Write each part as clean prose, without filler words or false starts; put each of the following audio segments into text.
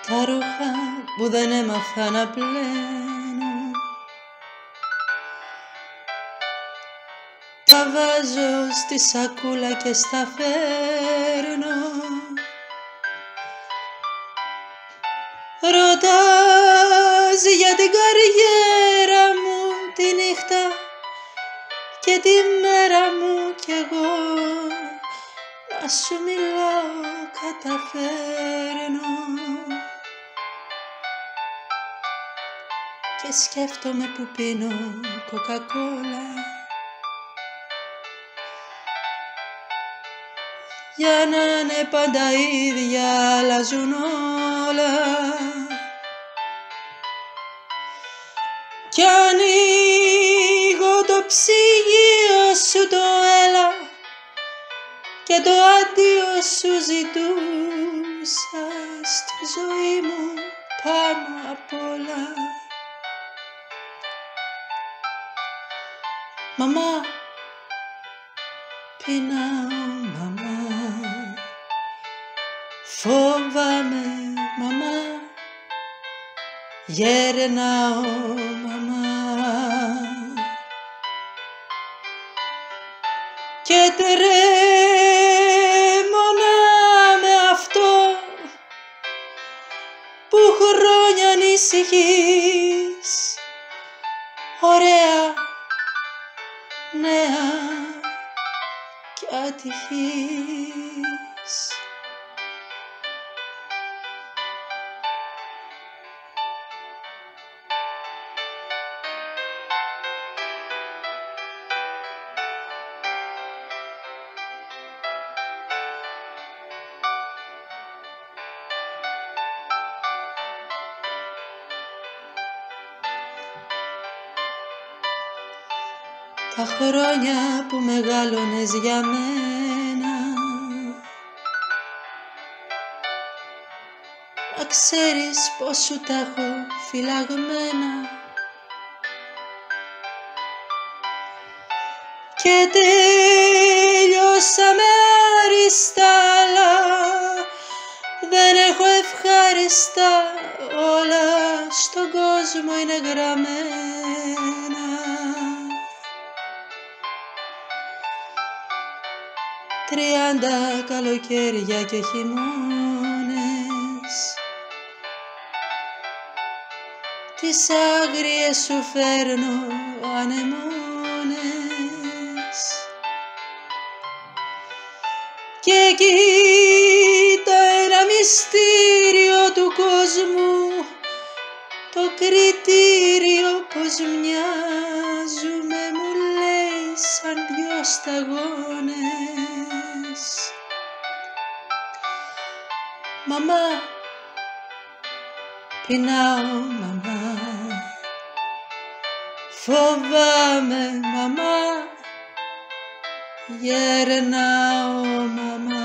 τα ρούχα που δεν έμαθα να πλένω, τα βάζω στη σακούλα και στα φέρνω. Ρωτάς για την καριέρα μου τη νύχτα και τη μέρα μου κι εγώ να σου μιλάω καταφέρνω. Και σκέφτομαι που πίνω κοκακόλα για να είναι πάντα ίδια, αλλάζουν όλα. Κι ανοίγω το ψυγείο σου το έλα και το αντίο σου ζητούσα στη ζωή μου πάνω απ' όλα. Μαμά, πεινάω μαμά, φοβάμαι μαμά, γερνάω μαμά και τρέμω να με αυτό που χρόνια ανησυχείς, ωραία, νέα κι ατυχής. Τα χρόνια που μεγάλωνες για μένα, να ξέρεις πως σου τα έχω φυλαγμένα. Και τέλειωσαμε άριστα, αλλά δεν έχω ευχάριστα, όλα στον κόσμο είναι γραμμένα. 30 καλοκαίρια και χειμώνες, τις άγριες σου φέρνω ανεμόνες. Και κοίτα ένα μυστήριο του κόσμου, το κριτήριο πως μοιάζουμε, μου λέει σαν δυο σταγόνες. Μαμά, πεινάω μαμά, φοβάμαι μαμά, γερνάω μαμά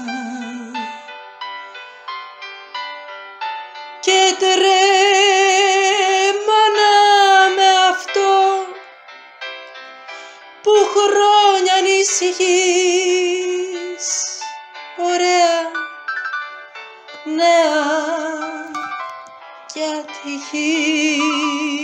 και τρέμω να με αυτό που χρόνια ανησυχείς, ωραία, νέα κι ατυχής.